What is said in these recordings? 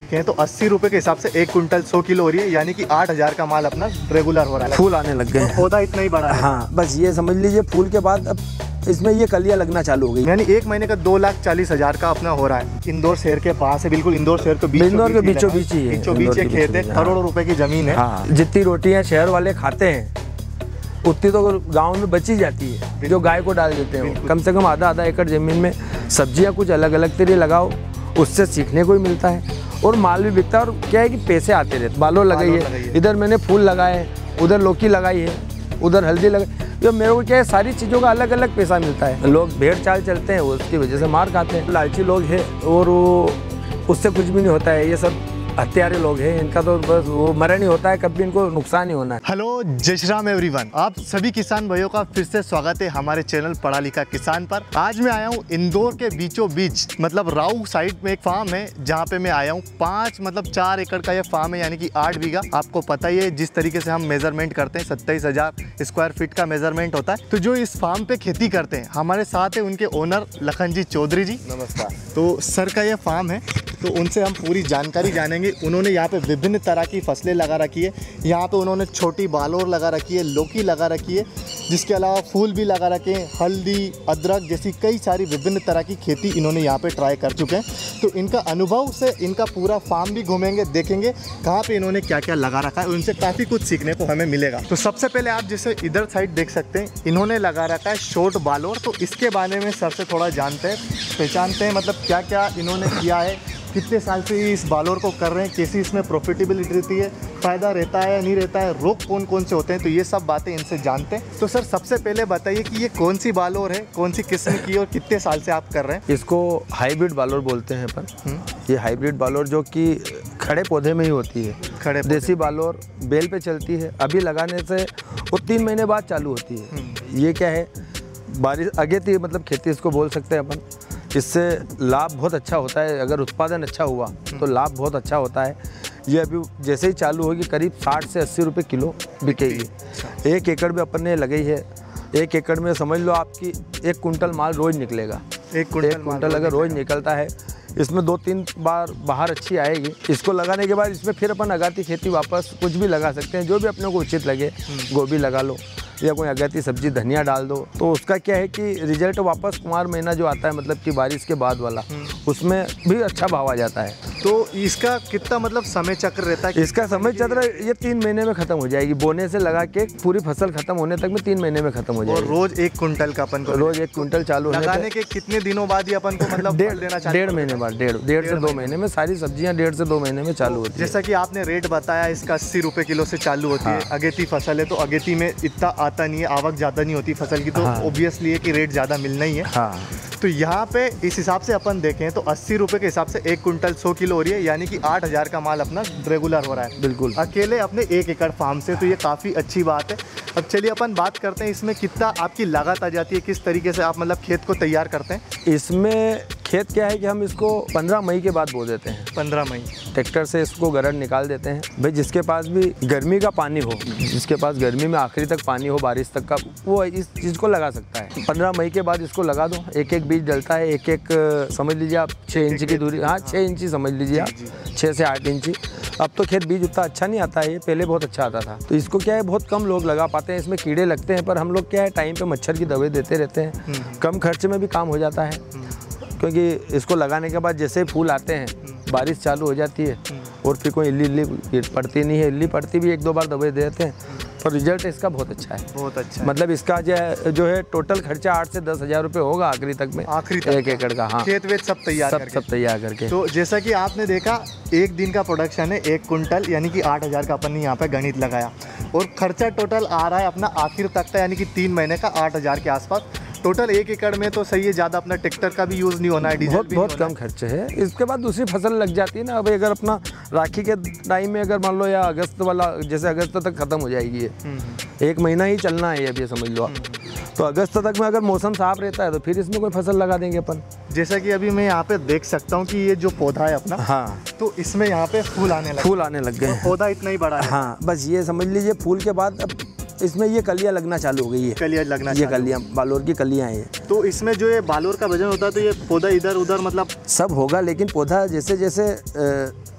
तो 80 रुपए के हिसाब से 1 कुंटल 100 किलो हो रही है, यानी कि 8000 का माल अपना रेगुलर हो रहा है। फूल आने लग गए, पौधा इतना ही बड़ा है। हाँ, बस ये समझ लीजिए फूल के बाद अब इसमें ये कलियां लगना चालू हो गई, यानी 1 महीने का 2,40,000 का अपना हो रहा है। इंदौर शहर के पास है, बिल्कुल इंदौर शहर के बीचों बीच ही है, बीचों बीच खेत है, करोड़ों रुपए की जमीन है। हाँ, जितनी रोटियां शहर वाले खाते हैं उतनी तो गांव में बची जाती है, जो गाय को डाल देते हैं। कम से कम आधा एकड़ जमीन में सब्जियां कुछ अलग अलग तरह लगाओ, उससे सीखने को ही मिलता है और माल भी बिकता है। और क्या है कि पैसे आते रहते। बालोर लगाई है, इधर मैंने फूल लगाए, उधर लौकी लगाई है, उधर हल्दी लगाई। जो मेरे को क्या है, सारी चीज़ों का अलग अलग पैसा मिलता है। लोग भेड़ चाल चलते हैं, उसकी वजह से मार खाते हैं। लालची लोग हैं और उससे कुछ भी नहीं होता है। ये सब हत्यारे लोग हैं, इनका तो बस वो मरण ही होता है, कभी इनको नुकसान ही होना है। हेलो, जय श्री राम एवरीवन। आप सभी किसान भाइयों का फिर से स्वागत है हमारे चैनल पढ़ा लिखा किसान पर। आज मैं आया हूँ इंदौर के बीचों बीच, मतलब राऊ साइड में एक फार्म है, जहाँ पे मैं आया हूँ। 4 एकड़ का ये फार्म है, यानी कि 8 बीघा। आपको पता ही है जिस तरीके से हम मेजरमेंट करते हैं, 27,000 स्क्वायर फीट का मेजरमेंट होता है। तो जो इस फार्म पे खेती करते हैं, हमारे साथ है उनके ओनर लखन जी चौधरी जी। नमस्कार। तो सर का ये फार्म है, तो उनसे हम पूरी जानकारी जानेंगे। उन्होंने यहाँ पे विभिन्न तरह की फसलें लगा रखी है। यहाँ पे उन्होंने छोटी बालोर लगा रखी है, लौकी लगा रखी है, जिसके अलावा फूल भी लगा रखे हैं, हल्दी, अदरक जैसी कई सारी विभिन्न तरह की खेती इन्होंने यहाँ पे ट्राई कर चुके हैं। तो इनका अनुभव से इनका पूरा फार्म भी घूमेंगे, देखेंगे कहाँ पे इन्होंने क्या क्या लगा रखा है। उनसे काफ़ी कुछ सीखने को हमें मिलेगा। तो सबसे पहले आप जैसे इधर साइड देख सकते हैं, इन्होंने लगा रखा है शॉर्ट बालोर। तो इसके बारे में सर से थोड़ा जानते हैं, पहचानते हैं, मतलब क्या क्या इन्होंने किया है, कितने साल से इस बालोर को कर रहे हैं, कैसी इसमें प्रॉफिटेबिलिटी रहती है, फ़ायदा रहता है या नहीं रहता है, रोग कौन कौन से होते हैं। तो ये सब बातें इनसे जानते हैं। तो सर सबसे पहले बताइए कि ये कौन सी बालोर है, कौन सी किस्म की, और कितने साल से आप कर रहे हैं? इसको हाइब्रिड बालोर बोलते हैं अपन। ये हाइब्रिड बालोर जो कि खड़े पौधे में ही होती है। खड़े देसी बालोर बेल पे चलती है, अभी लगाने से वो 3 महीने बाद चालू होती है। ये क्या है, बारिश अगेती मतलब खेती इसको बोल सकते हैं अपन। इससे लाभ बहुत अच्छा होता है, अगर उत्पादन अच्छा हुआ तो लाभ बहुत अच्छा होता है। ये अभी जैसे ही चालू होगी करीब 60 से 80 रुपये किलो बिकेगी। 1 एकड़ में अपन ने लगाई है। 1 एकड़ में समझ लो आपकी 1 कुंटल माल रोज़ निकलेगा। 1 कुंटल अगर रोज़ निकलता है, इसमें 2-3 बार बाहर अच्छी आएगी। इसको लगाने के बाद इसमें फिर अपन अगाती खेती वापस कुछ भी लगा सकते हैं, जो भी अपने को उचित लगे। गोभी लगा लो या कोई अगाती सब्जी, धनिया डाल दो। तो उसका क्या है कि रिजल्ट वापस कुमार महीना जो आता है, मतलब कि बारिश के बाद वाला, उसमें भी अच्छा भाव आ जाता है। तो इसका कितना मतलब समय चक्र रहता है? इसका समय चक्र ये 3 महीने में खत्म हो जाएगी। बोने से लगा के पूरी फसल खत्म होने तक में 3 महीने में खत्म हो जाएगी। और रोज 1 कुंटल का अपन को, रोज 1 कुंटल चालू लगाने के कितने दिनों बाद ये अपन को मतलब 1.5 महीने बाद, 1.5 से 2 महीने में सारी सब्जियां 1.5 से 2 महीने में चालू होती है। जैसा कि आपने रेट बताया, इसका 80 रुपये किलो से चालू होती है। अगेती फसल है तो अगेती में इतना आता नहीं है, आवक ज़्यादा नहीं होती फसल की, तो ऑब्वियसली है कि रेट ज़्यादा मिलना ही है। हाँ। तो यहाँ पे इस हिसाब से अपन देखें तो 80 रुपये के हिसाब से 1 कुंटल 100 किलो हो रही है, यानी कि 8000 का माल अपना रेगुलर हो रहा है। बिल्कुल अकेले अपने 1 एकड़ फार्म से, तो ये काफ़ी अच्छी बात है। अब चलिए अपन बात करते हैं इसमें कितना आपकी लागत आ जाती है, किस तरीके से आप मतलब खेत को तैयार करते हैं? इसमें खेत क्या है कि हम इसको 15 मई के बाद बो देते हैं। 15 मई ट्रैक्टर से इसको गरड़ निकाल देते हैं। भाई जिसके पास भी गर्मी का पानी हो, जिसके पास गर्मी में आखिरी तक पानी हो, बारिश तक का, वो इस चीज़ को लगा सकता है। 15 मई के बाद इसको लगा दो। एक बीज डलता है, एक समझ लीजिए आप 6 इंच की दूरी, हाँ 6 इंची समझ लीजिए आप, 6 से 8 इंची। अब तो खेत बीज उतना अच्छा नहीं आता है, ये पहले बहुत अच्छा आता था। तो इसको क्या है, बहुत कम लोग लगा पाते हैं। इसमें कीड़े लगते हैं, पर हम लोग क्या है टाइम पे मच्छर की दवाई देते रहते हैं। कम खर्च में भी काम हो जाता है, क्योंकि इसको लगाने के बाद जैसे ही फूल आते हैं, बारिश चालू हो जाती है और फिर कोई इल्ली पड़ती नहीं है। इल्ली पड़ती भी 1-2 बार दवाई देते हैं, तो रिजल्ट इसका बहुत अच्छा है। बहुत अच्छा मतलब इसका जो है टोटल खर्चा 8 से 10 हज़ार रुपये होगा आखिरी तक में, 1 एकड़ का। हाँ, खेत वेत सब तैयार करके। तो जैसा कि आपने देखा, 1 दिन का प्रोडक्शन है 1 कुंटल, यानी कि 8000 का अपन ने यहाँ पे गणित लगाया, और खर्चा टोटल आ रहा है अपना आखिर तक का, यानी कि 3 महीने का 8000 के आसपास टोटल। 1 एकड़ में तो सही है, ज़्यादा अपना ट्रैक्टर का भी यूज़ नहीं होना है, डीजल भी बहुत कम खर्च है। इसके बाद दूसरी फसल लग जाती है ना। अब अगर अपना राखी के टाइम में अगर मान लो, या अगस्त वाला, जैसे अगस्त तक ख़त्म हो जाएगी ये, 1 महीना ही चलना है अभी समझ लो आप। तो अगस्त तक में अगर मौसम साफ रहता है तो फिर इसमें कोई फसल लगा देंगे अपन। जैसा कि अभी मैं यहाँ पे देख सकता हूँ कि ये जो पौधा है अपना, हाँ, तो इसमें यहाँ पे फूल आने लग गए। पौधा इतना ही बड़ा है। हाँ, बस ये समझ लीजिए फूल के बाद अब इसमें ये कलियां लगना चालू हो गई है। ये कलियां बालोर की कलियां हैं। तो इसमें जो ये बालोर का वजन होता है, तो ये पौधा इधर उधर मतलब सब होगा, लेकिन पौधा जैसे जैसे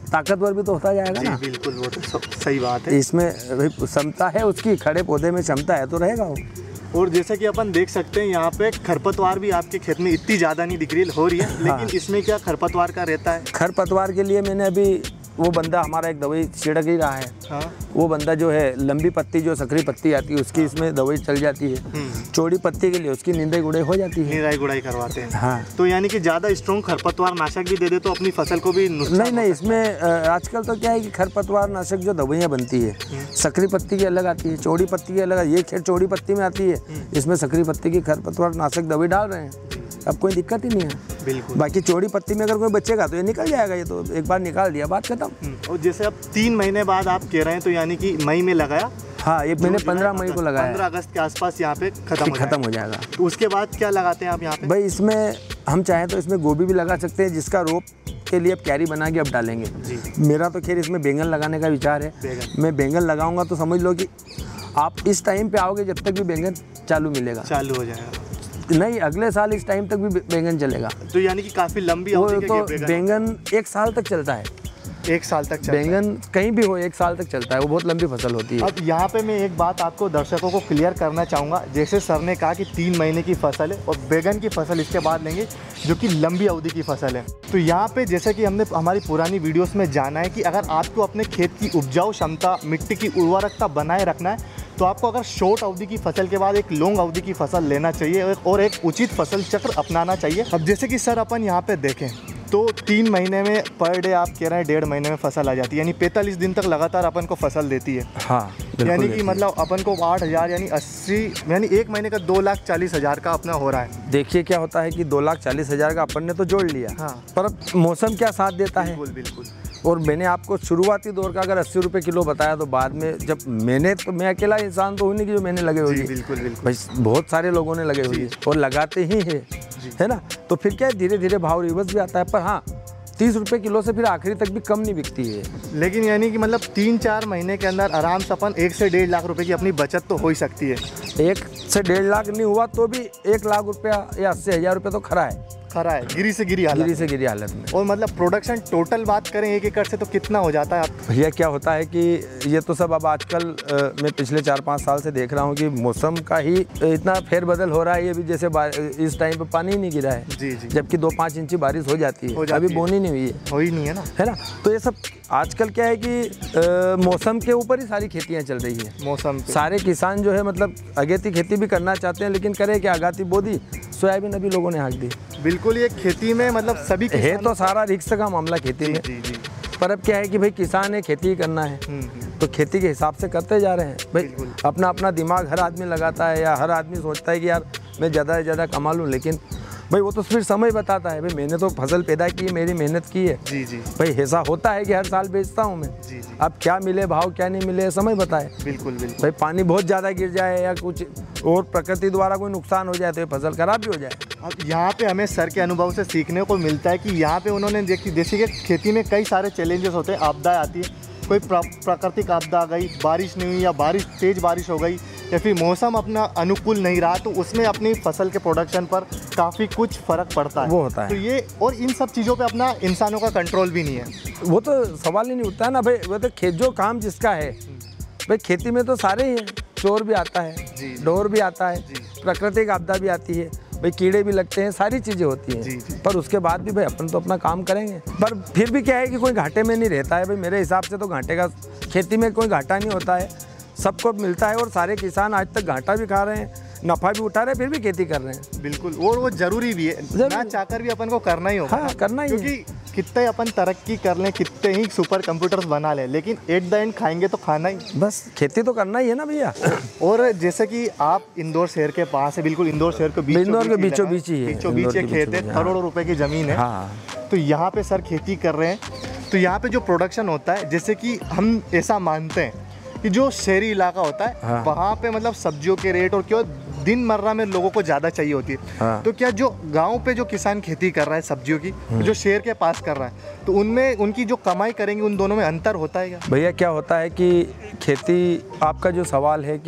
ताकतवर भी तो होता जाएगा ना। बिल्कुल, वो तो सही बात है। इसमें भाई क्षमता है उसकी, खड़े पौधे में क्षमता है तो रहेगा वो। और जैसे कि अपन देख सकते हैं यहाँ पे खरपतवार भी आपके खेत में इतनी ज़्यादा नहीं दिख रही हो रही है, लेकिन इसमें क्या खरपतवार का रहता है? खरपतवार के लिए मैंने अभी वो बंदा हमारा एक दवाई छिड़क ही रहा है। हाँ। वो बंदा जो है लंबी पत्ती जो सकरी पत्ती आती है उसकी इसमें दवाई चल जाती है। चौड़ी पत्ती के लिए उसकी निंदाई गुड़ाई हो जाती है। निराई गुड़ाई करवाते हैं। हाँ। तो यानी कि ज़्यादा स्ट्रॉन्ग खरपतवार नाशक भी दे दे तो अपनी फसल को भी नुकसान नहीं, इसमें आजकल तो क्या है कि खरपतवार नाशक जो दवाइयाँ बनती है सकरी पत्ती की अलग आती है, चौड़ी पत्ती की अलग, ये खेत चौड़ी पत्ती में आती है, इसमें सकरी पत्ती की खरपतवार नाशक दवाई डाल रहे हैं। अब कोई दिक्कत ही नहीं है। बिल्कुल। बाकी चौड़ी पत्ती में अगर कोई बचेगा तो ये निकल जाएगा, ये तो एक बार निकाल दिया बात खत्म। और जैसे अब 3 महीने बाद आप कह रहे हैं तो यानी कि मई में लगाया। हाँ, ये मैंने 15 मई को लगाया। 15 अगस्त के आसपास यहाँ पे खत्म हो जाएगा। तो उसके बाद क्या लगाते हैं आप यहाँ पे? भाई इसमें हम चाहें तो इसमें गोभी भी लगा सकते हैं, जिसका रोप के लिए अब क्यारी बना के अब डालेंगे जी। मेरा तो खैर इसमें बैंगन लगाने का विचार है। मैं बैंगन लगाऊंगा तो समझ लो कि आप इस टाइम पे आओगे जब तक भी बैंगन चालू मिलेगा, चालू हो जाएगा। नहीं अगले साल इस टाइम तक भी बैंगन चलेगा। तो यानी कि काफी लंबी अवधि तो बैंगन 1 साल तक चलता है। 1 साल तक बैंगन कहीं भी हो 1 साल तक चलता है, वो बहुत लंबी फसल होती है। अब यहाँ पे मैं एक बात आपको दर्शकों को क्लियर करना चाहूँगा। जैसे सर ने कहा कि 3 महीने की फसल है और बैंगन की फसल इसके बाद लेंगे जो कि लंबी अवधि की फसल है। तो यहाँ पे जैसे कि हमने हमारी पुरानी वीडियोस में जाना है कि अगर आपको अपने खेत की उपजाऊ क्षमता, मिट्टी की उर्वरकता बनाए रखना है तो आपको अगर शॉर्ट अवधि की फसल के बाद एक लॉन्ग अवधि की फसल लेना चाहिए और एक उचित फसल चक्र अपनाना चाहिए। अब जैसे कि सर अपन यहाँ पे देखें तो 3 महीने में पर डे आप कह रहे हैं 1.5 महीने में फसल आ जाती है, यानी 45 दिन तक लगातार अपन को फसल देती है। हाँ, यानी कि मतलब अपन को 8,000 यानी 80 यानी 1 महीने का 2,40,000 का अपना हो रहा है। देखिए क्या होता है कि 2,40,000 का अपन ने तो जोड़ लिया। हाँ। पर मौसम क्या साथ देता है। बिल्कुल। और मैंने आपको शुरुआती दौर का अगर 80 रुपये किलो बताया तो बाद में जब मैं अकेला इंसान तो हूँ नहीं कि जो मैंने लगे हुए। बिल्कुल भाई बहुत सारे लोगों ने लगे हुए और लगाते ही है ना। तो फिर क्या है धीरे धीरे भाव रिवर्स भी आता है। पर हाँ 30 रुपये किलो से फिर आखिरी तक भी कम नहीं बिकती है। लेकिन यानी कि मतलब 3-4 महीने के अंदर आराम से अपन 1 से 1.5 लाख रुपए की अपनी बचत तो हो ही सकती है। 1 से 1.5 लाख नहीं हुआ तो भी 1 लाख रुपया या 80,000 रुपये तो खरा है। गिरी से गिरी हालत में। और मतलब प्रोडक्शन टोटल बात करें 1 एकड़ से तो कितना हो जाता है आप? भैया क्या होता है कि ये तो सब अब आजकल मैं पिछले 4-5 साल से देख रहा हूँ कि मौसम का ही इतना फेरबदल हो रहा है। ये भी जैसे इस टाइम पे पानी ही नहीं गिरा है। जी। जबकि 2-5 इंची बारिश हो जाती है, अभी बोनी नहीं हुई है। हो ही नहीं है ना। तो ये सब आजकल क्या है कि मौसम के ऊपर ही सारी खेतियाँ चल रही है। मौसम सारे किसान जो है मतलब अगेती खेती भी करना चाहते हैं, लेकिन करे क्या अगाती बोदी सोयाबीन अभी लोगों ने हाँक दी। बिल्कुल, ये खेती में मतलब सभी है तो सारा रिस्क का मामला खेती में। जी। पर अब क्या है कि भाई किसान है, खेती ही करना है तो खेती के हिसाब से करते जा रहे हैं। भाई अपना अपना दिमाग हर आदमी लगाता है या हर आदमी सोचता है कि यार मैं ज़्यादा से ज़्यादा कमा लूँ, लेकिन भाई वो तो फिर समय बताता है। भाई मैंने तो फसल पैदा की है, मेरी मेहनत की है। जी। भाई ऐसा होता है कि हर साल बेचता हूँ मैं। जी। अब क्या मिले भाव क्या नहीं मिले समय बताए। बिल्कुल। भाई पानी बहुत ज़्यादा गिर जाए या कुछ और प्रकृति द्वारा कोई नुकसान हो जाए तो फसल खराब भी हो जाए। अब यहाँ पे हमें सर के अनुभव से सीखने को मिलता है कि यहाँ पे उन्होंने जैसे कि खेती में कई सारे चैलेंजेस होते हैं, आपदाएं आती है। कोई प्राकृतिक आपदा आ गई, बारिश नहीं हुई या तेज़ बारिश हो गई या फिर मौसम अपना अनुकूल नहीं रहा तो उसमें अपनी फसल के प्रोडक्शन पर काफ़ी कुछ फ़र्क पड़ता है। वो होता है। तो ये और इन सब चीज़ों पे अपना इंसानों का कंट्रोल भी नहीं है। वो तो सवाल ही नहीं उठता ना भाई। वो तो जो काम जिसका है भाई, खेती में तो सारे ही हैं। चोर भी आता है, डोर भी आता है, प्राकृतिक आपदा भी आती है, भाई कीड़े भी लगते हैं, सारी चीज़ें होती हैं। पर उसके बाद भी भाई अपन तो अपना काम करेंगे। पर फिर भी क्या है कि कोई घाटे में नहीं रहता है। भाई मेरे हिसाब से तो घाटे का खेती में कोई घाटा नहीं होता है, सबको मिलता है। और सारे किसान आज तक घाटा भी खा रहे हैं, नफा भी उठा रहे हैं, फिर भी खेती कर रहे हैं। बिल्कुल, और वो जरूरी भी है, ना चाहकर भी अपन को करना ही होगा। हाँ, करना ही है। क्योंकि कितने अपन तरक्की कर लें, कितने ही सुपर कंप्यूटर्स बना लें, लेकिन एट द एंड खाएंगे तो खाना ही, बस खेती तो करना ही है ना भैया। और जैसे कि आप इंदौर शहर के पास है, बिल्कुल इंदौर शहर के बीचों बीच ही है, खेत है, करोड़ों रुपए की जमीन है। तो यहाँ पे सर खेती कर रहे हैं, तो यहाँ पे जो प्रोडक्शन होता है, जैसे कि हम ऐसा मानते हैं कि जो शहरी इलाका होता है वहाँ पे मतलब सब्जियों के रेट और क्यों दिन मर्रा में लोगों को ज़्यादा चाहिए होती है। तो क्या जो गांव पे जो किसान खेती कर रहा है सब्जियों की, जो शहर के पास कर रहा है, तो उनमें उनकी जो कमाई करेंगे उन दोनों में अंतर होता है क्या? भैया क्या होता है कि खेती, आपका जो सवाल है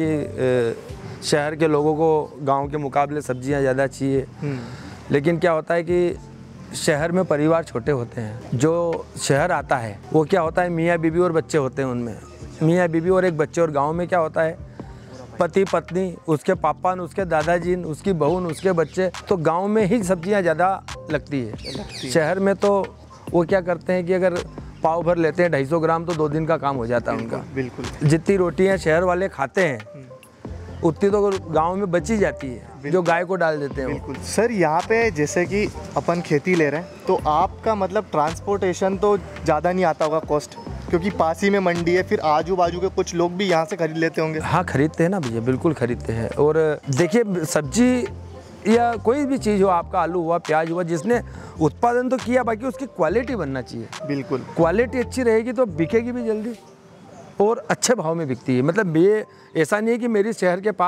कि शहर के लोगों को गाँव के मुकाबले सब्जियाँ ज़्यादा चाहिए, लेकिन क्या होता है कि शहर में परिवार छोटे होते हैं। जो शहर आता है वो क्या होता है, मियाँ बीवी और बच्चे होते हैं, उनमें मियाँ बीवी और एक बच्चे। और गांव में क्या होता है, पति पत्नी, उसके पापा न, उसके दादाजी न, उसकी बहू न, उसके बच्चे। तो गांव में ही सब्जियां ज़्यादा लगती है। शहर में तो वो क्या करते हैं कि अगर पाव भर लेते हैं 250 ग्राम तो 2 दिन का काम हो जाता है उनका। बिल्कुल। जितनी रोटियां शहर वाले खाते हैं उतनी तो गांव में बची जाती है, जो गाय को डाल देते हैं। बिल्कुल सर, यहाँ पे जैसे कि अपन खेती ले रहे हैं तो आपका मतलब ट्रांसपोर्टेशन तो ज़्यादा नहीं आता होगा कॉस्ट, क्योंकि पास ही में मंडी है, फिर आजू बाजू के कुछ लोग भी यहाँ से खरीद लेते होंगे। हाँ खरीदते हैं ना भैया, बिल्कुल खरीदते हैं। और देखिए सब्जी या कोई भी चीज़ हो, आपका आलू हुआ, प्याज हुआ, जिसने उत्पादन तो किया, बाकी उसकी क्वालिटी बनना चाहिए। बिल्कुल, क्वालिटी अच्छी रहेगी तो बिकेगी भी जल्दी और अच्छे भाव में बिकती है। मतलब ये ऐसा नहीं है कि मेरी शहर के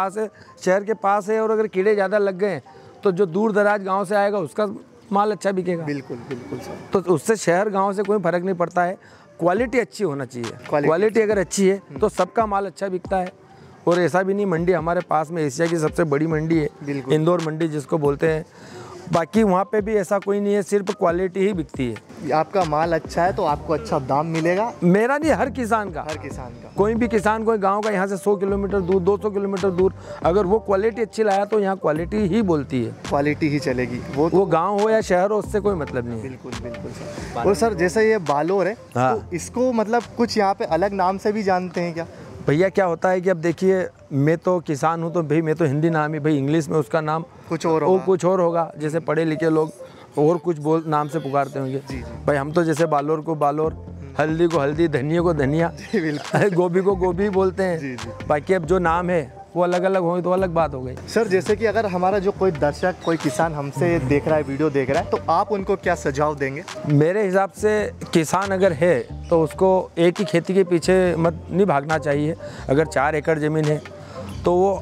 पास है और अगर कीड़े ज़्यादा लग गए तो जो दूर दराज गाँव से आएगा उसका माल अच्छा बिकेगा। बिल्कुल बिल्कुल सर। तो उससे शहर गाँव से कोई फ़र्क नहीं पड़ता है, क्वालिटी अच्छी होना चाहिए। क्वालिटी अगर अच्छी है तो सबका माल अच्छा बिकता है। और ऐसा भी नहीं, मंडी हमारे पास में एशिया की सबसे बड़ी मंडी है, इंदौर मंडी जिसको बोलते हैं। बाकी वहाँ पे भी ऐसा कोई नहीं है, सिर्फ क्वालिटी ही बिकती है। आपका माल अच्छा है तो आपको अच्छा दाम मिलेगा। मेरा नहीं, हर किसान का। कोई भी किसान, कोई गांव का यहाँ से 100 किलोमीटर दूर, 200 किलोमीटर दूर, अगर वो क्वालिटी अच्छी लाया तो यहाँ क्वालिटी ही बोलती है, क्वालिटी ही चलेगी। वो गाँव हो या शहर हो, उससे कोई मतलब नहीं है। बिल्कुल बिल्कुल सर। और सर जैसे ये बालोर है, हाँ। तो इसको मतलब कुछ यहाँ पे अलग नाम से भी जानते हैं क्या? भैया क्या होता है कि अब देखिए, मैं तो किसान हूँ तो भाई मैं तो हिंदी नाम ही, भाई इंग्लिश में उसका नाम कुछ और होगा। जैसे पढ़े लिखे लोग और कुछ नाम से पुकारते होंगे। भाई हम तो जैसे बालोर को बालोर, हल्दी को हल्दी, धनिया को धनिया, गोभी को गोभी बोलते हैं। बाकी अब जो नाम है वो अलग अलग हो तो अलग बात हो गई। सर जैसे कि अगर हमारा जो कोई दर्शक, कोई किसान हमसे देख रहा है, वीडियो देख रहा है, तो आप उनको क्या सुझाव देंगे? मेरे हिसाब से किसान अगर है तो उसको एक ही खेती के पीछे नहीं भागना चाहिए। अगर 4 एकड़ ज़मीन है तो वो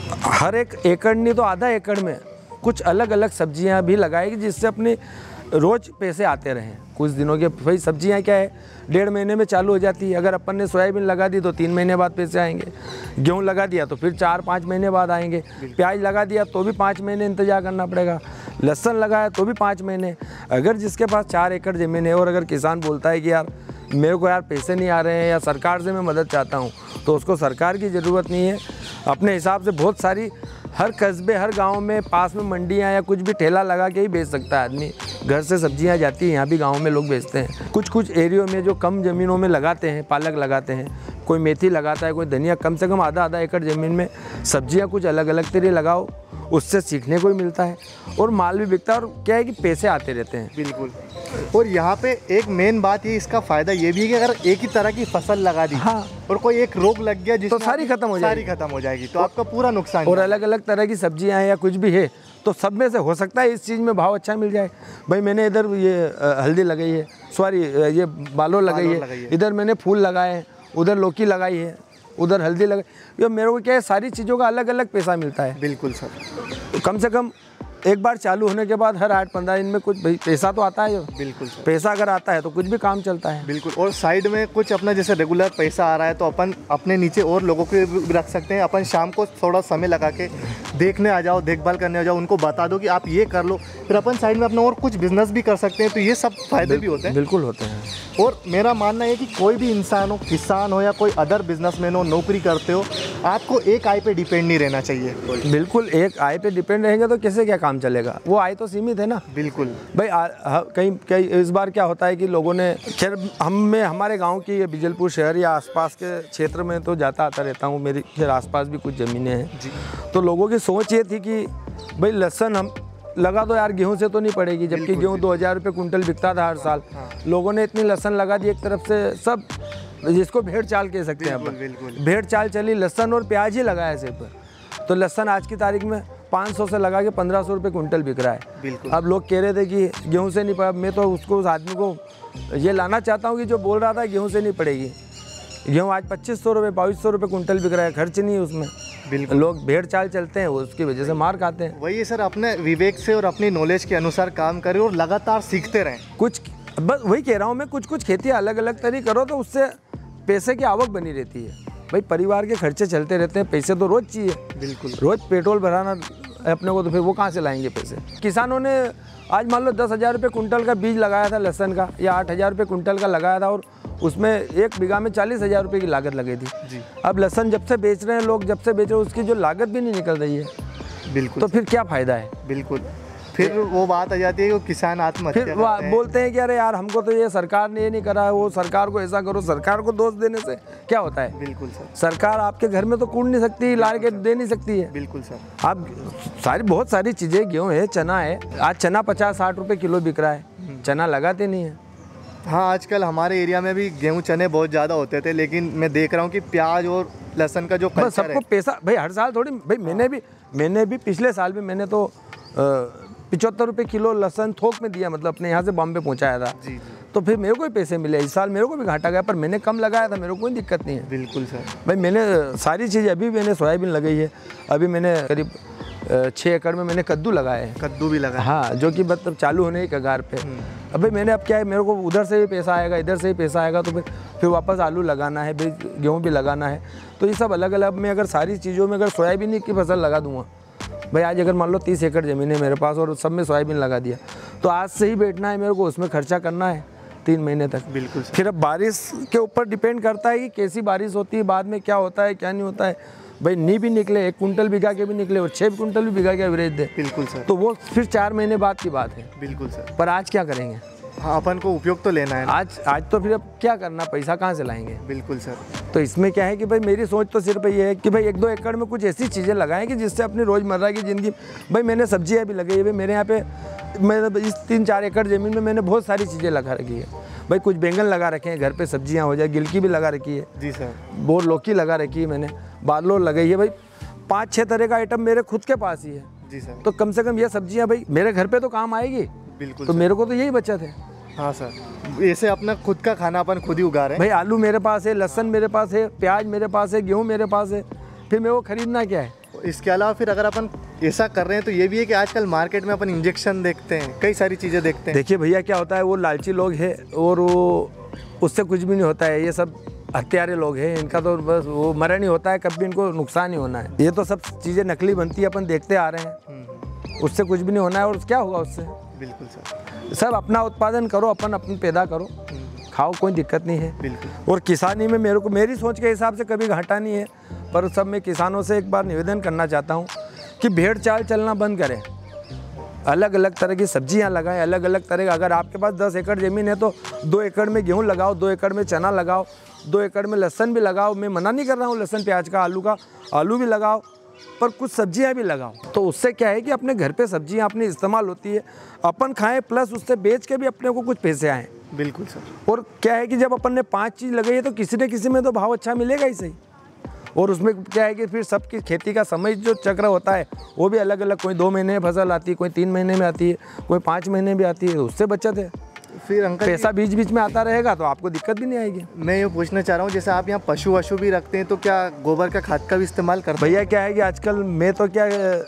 हर एक एकड़ नहीं तो आधा एकड़ में कुछ अलग अलग सब्जियां भी लगाएगी, जिससे अपने रोज़ पैसे आते रहें। कुछ दिनों के भाई सब्जियां क्या है, 1.5 महीने में चालू हो जाती है। अगर अपन ने सोयाबीन लगा दी तो 3 महीने बाद पैसे आएंगे, गेहूं लगा दिया तो फिर 4-5 महीने बाद आएंगे, प्याज लगा दिया तो भी 5 महीने इंतजार करना पड़ेगा, लहसुन लगाया तो भी 5 महीने। अगर जिसके पास 4 एकड़ ज़मीन है और अगर किसान बोलता है कि यार मेरे को यार पैसे नहीं आ रहे हैं या सरकार से मैं मदद चाहता हूँ, तो उसको सरकार की ज़रूरत नहीं है। अपने हिसाब से बहुत सारी हर कस्बे, हर गांव में पास में मंडियां या कुछ भी ठेला लगा के ही बेच सकता है आदमी। घर से सब्जियां जाती हैं, यहाँ भी गांव में लोग बेचते हैं। कुछ एरियो में जो कम ज़मीनों में लगाते हैं, पालक लगाते हैं, कोई मेथी लगाता है, कोई धनिया, कम से कम आधा एकड़ ज़मीन में सब्जियाँ कुछ अलग अलग तरह लगाओ, उससे सीखने को ही मिलता है और माल भी बिकता है और क्या है कि पैसे आते रहते हैं। बिल्कुल। और यहाँ पे एक मेन बात ये, इसका फ़ायदा ये भी है कि अगर एक ही तरह की फसल लगा दी, हाँ, और कोई एक रोग लग गया तो सारी खत्म हो जाएगी, तो आपका पूरा नुकसान। और अलग अलग तरह की सब्जियां हैं या कुछ भी है तो सब में से हो सकता है इस चीज़ में भाव अच्छा मिल जाए। भाई मैंने इधर ये हल्दी लगाई है, सॉरी ये बालोर लगाई है, इधर मैंने फूल लगाए हैं, उधर लौकी लगाई है, उधर हल्दी लगाई। ये मेरे को क्या है, सारी चीज़ों का अलग अलग पैसा मिलता है। बिल्कुल सर। तो कम से कम एक बार चालू होने के बाद हर 8-15 दिन में कुछ भाई पैसा तो आता है। बिल्कुल सर। पैसा अगर आता है तो कुछ भी काम चलता है। बिल्कुल। और साइड में कुछ अपना जैसे रेगुलर पैसा आ रहा है तो अपन अपने नीचे और लोगों को भी रख सकते हैं। अपन शाम को थोड़ा समय लगा के देखने आ जाओ, देखभाल करने आ जाओ, उनको बता दो कि आप ये कर लो, फिर अपन साइड में अपना और कुछ बिजनेस भी कर सकते हैं। तो ये सब फायदे भी होते हैं। बिल्कुल होते हैं। और मेरा मानना है कि कोई भी इंसान हो, किसान हो या कोई अदर बिजनेसमैन हो, नौकरी करते हो, आपको एक आय पे डिपेंड नहीं रहना चाहिए। बिल्कुल, एक आय पे डिपेंड रहेंगे तो कैसे क्या काम चलेगा, वो आय तो सीमित है ना। बिल्कुल भाई कहीं इस बार क्या होता है कि लोगों ने, खैर हमारे गांव की बिजलपुर शहर या आसपास के क्षेत्र में तो जाता आता रहता हूँ, मेरी खैर आसपास भी कुछ ज़मीनें हैं। तो लोगों की सोच ये थी कि भाई लहसुन हम लगा दो यार, गेहूं से तो नहीं पड़ेगी, जबकि गेहूं 2000 रुपये कुंटल बिकता था हर साल। लोगों ने इतनी लहसुन लगा दी, एक तरफ से सब जिसको भेड़ चाल कह सकते हैं अपन, भेड़ चाल चली, लहसुन और प्याज ही लगाया सिर्फ। तो लहसुन आज की तारीख में 500 से लगा के 1500 रुपये कुंटल बिक रहा है। अब लोग कह रहे थे कि गेहूं से नहीं पड़ा, मैं तो उस आदमी को ये लाना चाहता हूँ कि जो बोल रहा था गेहूं से नहीं पड़ेगी। गेहूँ आज 2500 रुपये 2200 रुपये कुंटल बिक रहा है, खर्च नहीं है उसमें। बिल्कुल, लोग भेड़ चाल चलते हैं, उसकी वजह से मार खाते हैं। वही सर, अपने विवेक से और अपनी नॉलेज के अनुसार काम करें और लगातार सीखते रहें। कुछ बस वही कह रहा हूँ मैं, कुछ खेती अलग अलग तरीके करो तो उससे पैसे की आवक बनी रहती है। भाई परिवार के खर्चे चलते रहते हैं, पैसे तो रोज़ चाहिए। बिल्कुल, रोज़ पेट्रोल भराना अपने को, तो फिर वो कहाँ से लाएंगे पैसे। किसानों ने आज मान लो 10,000 रुपये कुंटल का बीज लगाया था लहसन का, या 8,000 रुपये कुंटल का लगाया था, और उसमें 1 बीघा में 40,000 रुपये की लागत लगी थी जी। अब लहसन जब से बेच रहे हैं लोग, जब से बेच रहे हैं, उसकी जो लागत भी नहीं निकल रही है। बिल्कुल। तो फिर क्या फ़ायदा है। बिल्कुल। फिर वो बात आ जाती है कि किसान आत्महत्या फिर बोलते हैं कि अरे यार हमको तो ये सरकार ने ये नहीं करा है, वो सरकार को ऐसा करो। सरकार को दोष देने से क्या होता है। बिल्कुल सर। सरकार आपके घर में तो कूट नहीं सकती, ला के दे नहीं सकती है। बिल्कुल सर। आप बहुत सारी चीज़ें, गेहूँ है, चना है, आज चना 50-60 रुपये किलो बिक रहा है, चना लगाते नहीं है। हाँ, आजकल हमारे एरिया में भी गेहूँ चने बहुत ज़्यादा होते थे, लेकिन मैं देख रहा हूँ कि प्याज और लहसुन का जो कल्चर है, सबको पैसा भाई हर साल थोड़ी भाई। मैंने भी पिछले साल भी मैंने तो 75 रुपये किलो लहसुन थोक में दिया, मतलब अपने यहाँ से बॉम्बे पहुँचाया था जी। तो फिर मेरे को भी पैसे मिले। इस साल मेरे को भी घाटा गया, पर मैंने कम लगाया था, मेरे को कोई दिक्कत नहीं है। बिल्कुल सर। भाई मैंने सारी चीज़, अभी मैंने सोयाबीन लगाई है, अभी मैंने करीब 6 एकड़ में मैंने कद्दू लगाए हैं। कद्दू भी लगाया, हाँ, जो कि मतलब चालू होने की कगार पे। अब भाई मैंने, अब क्या है, मेरे को उधर से भी पैसा आएगा, इधर से भी पैसा आएगा, तो फिर वापस आलू लगाना है, गेहूँ भी लगाना है। तो ये सब अलग अलग, मैं अगर सारी चीज़ों में अगर सोयाबीन की फसल लगा दूँगा भाई, आज अगर मान लो 30 एकड़ ज़मीन है मेरे पास और सब में सोयाबीन लगा दिया, तो आज से ही बैठना है मेरे को, उसमें खर्चा करना है 3 महीने तक। बिल्कुल। फिर अब बारिश के ऊपर डिपेंड करता है कि कैसी बारिश होती है, बाद में क्या होता है क्या नहीं होता है। भाई नहीं भी निकले, 1 कुंटल बिघा के भी निकले और 6 कुंटल भी बिघा के एवरेज दे। बिल्कुल सर। तो वो फिर 4 महीने बाद की बात है। बिल्कुल सर। पर आज क्या करेंगे। हाँ, अपन को उपयोग तो लेना है आज तो फिर अब क्या करना, पैसा कहाँ से लाएंगे। बिल्कुल सर। तो इसमें क्या है कि भाई मेरी सोच तो सिर्फ ये है कि भाई 1-2 एकड़ में कुछ ऐसी चीज़ें लगाएं कि जिससे अपनी रोज़मर्रा की ज़िंदगी। भाई मैंने सब्जियाँ भी लगाई है, मेरे यहाँ पे मैं इस 3-4 एकड़ ज़मीन में मैंने बहुत सारी चीज़ें लगा रखी है। भाई कुछ बैंगन लगा रखे हैं, घर पे सब्जियाँ हो जाए, गिलकी भी लगा रखी है जी सर, बहुत लौकी लगा रखी है मैंने, बालोर लगाई है। भाई 5-6 तरह का आइटम मेरे खुद के पास ही है जी सर। तो कम से कम ये सब्जियाँ भाई मेरे घर पे तो काम आएगी। बिल्कुल। तो मेरे को तो यही बचत है। हाँ सर, ऐसे अपना खुद का खाना अपन खुद ही उगा रहे हैं। भाई आलू मेरे पास है, लहसुन मेरे पास है, प्याज मेरे पास है, गेहूँ मेरे पास है, फिर मेरे को खरीदना क्या है। इसके अलावा फिर अगर अपन ऐसा कर रहे हैं तो ये भी है कि आजकल मार्केट में अपन इंजेक्शन देखते हैं, कई सारी चीज़ें देखते हैं। देखिए भैया क्या होता है, वो लालची लोग हैं और वो उससे कुछ भी नहीं होता है। ये सब हत्यारे लोग हैं, इनका तो बस वो मरण ही होता है, कभी इनको नुकसान ही होना है। ये तो सब चीज़ें नकली बनती है, अपन देखते आ रहे हैं, उससे कुछ भी नहीं होना है। और क्या होगा उससे। बिल्कुल सर। सब अपना उत्पादन करो, अपन पैदा करो, खाओ, कोई दिक्कत नहीं है। बिल्कुल। और किसानी में मेरे को, मेरी सोच के हिसाब से कभी घाटा नहीं है। पर सब मैं किसानों से एक बार निवेदन करना चाहता हूँ कि भेड़ चाल चलना बंद करें, अलग अलग तरह की सब्जियां लगाएं, अलग अलग तरह। अगर आपके पास 10 एकड़ ज़मीन है तो 2 एकड़ में गेहूँ लगाओ, 2 एकड़ में चना लगाओ, 2 एकड़ में लहसुन भी लगाओ। मैं मना नहीं कर रहा हूँ लहसुन प्याज का, आलू भी लगाओ, पर कुछ सब्जियां भी लगाओ। तो उससे क्या है कि अपने घर पे सब्जियां अपनी इस्तेमाल होती है, अपन खाएं, प्लस उससे बेच के भी अपने को कुछ पैसे आएँ। बिल्कुल सर। और क्या है कि जब अपन ने 5 चीज़ लगाई है तो किसी न किसी में तो भाव अच्छा मिलेगा ही सही। और उसमें क्या है कि फिर सबकी खेती का समय जो चक्र होता है वो भी अलग अलग, कोई 2 महीने में फसल आती है, कोई 3 महीने में आती है, कोई 5 महीने में आती है, उससे बचत है। फिर अंकल पैसा बीच बीच में आता रहेगा तो आपको दिक्कत भी नहीं आएगी। मैं ये पूछना चाह रहा हूँ, जैसे आप यहाँ पशु भी रखते हैं तो क्या गोबर का खाद का भी इस्तेमाल करते हैं? भैया क्या है कि आजकल मैं तो क्या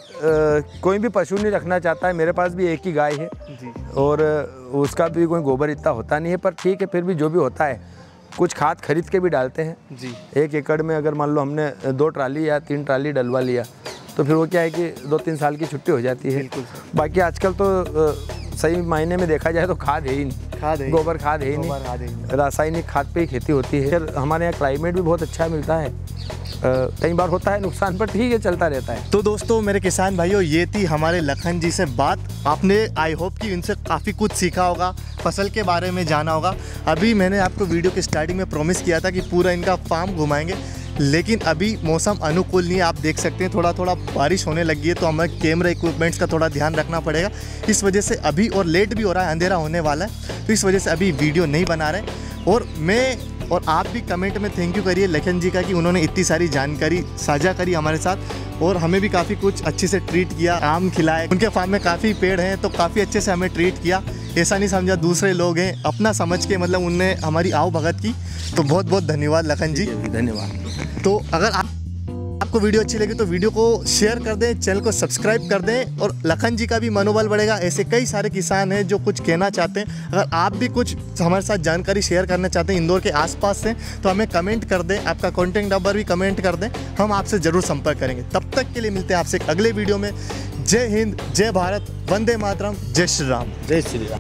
कोई भी पशु नहीं रखना चाहता है। मेरे पास भी एक ही गाय है जी, और उसका भी कोई गोबर इतना होता नहीं है, पर ठीक है, फिर भी जो भी होता है कुछ खाद खरीद के भी डालते हैं जी। 1 एकड़ में अगर मान लो हमने 2 ट्राली या 3 ट्राली डलवा लिया तो फिर वो क्या है कि 2-3 साल की छुट्टी हो जाती है। बाकी आजकल तो सही मायने में देखा जाए तो खाद है ही नहीं, गोबर खाद है ही नहीं, रासायनिक खाद पे ही खेती होती है। फिर हमारे यहाँ क्लाइमेट भी बहुत अच्छा मिलता है, कई बार होता है नुकसान, पर ठीक है, चलता रहता है। तो दोस्तों मेरे किसान भाइयों, ये थी हमारे लखन जी से बात। आपने आई होप कि इनसे काफ़ी कुछ सीखा होगा, फसल के बारे में जाना होगा। अभी मैंने आपको वीडियो के स्टार्टिंग में प्रॉमिस किया था कि पूरा इनका फार्म घुमाएंगे, लेकिन अभी मौसम अनुकूल नहीं है। आप देख सकते हैं थोड़ा थोड़ा बारिश होने लगी है, तो हमें कैमरा इक्विपमेंट्स का थोड़ा ध्यान रखना पड़ेगा। इस वजह से अभी, और लेट भी हो रहा है, अंधेरा होने वाला है, तो इस वजह से अभी वीडियो नहीं बना रहे। और मैं और आप भी कमेंट में थैंक यू करिए लखन जी का कि उन्होंने इतनी सारी जानकारी साझा करी हमारे साथ, और हमें भी काफ़ी कुछ अच्छे से ट्रीट किया, आम खिलाए। उनके फार्म में काफ़ी पेड़ हैं तो काफ़ी अच्छे से हमें ट्रीट किया, ऐसा नहीं समझा दूसरे लोग हैं, अपना समझ के मतलब उनने हमारी आओ भगत की। तो बहुत बहुत धन्यवाद लखन जी। धन्यवाद। तो अगर आपको वीडियो अच्छी लगी तो वीडियो को शेयर कर दें, चैनल को सब्सक्राइब कर दें, और लखन जी का भी मनोबल बढ़ेगा। ऐसे कई सारे किसान हैं जो कुछ कहना चाहते हैं। अगर आप भी कुछ हमारे साथ जानकारी शेयर करना चाहते हैं इंदौर के आसपास से, तो हमें कमेंट कर दें, आपका कॉन्टैक्ट नंबर भी कमेंट कर दें, हम आपसे ज़रूर संपर्क करेंगे। तब तक के लिए मिलते हैं आपसे एक अगले वीडियो में। जय हिंद, जय भारत, वंदे मातरम, जय श्री राम। जय श्री राम।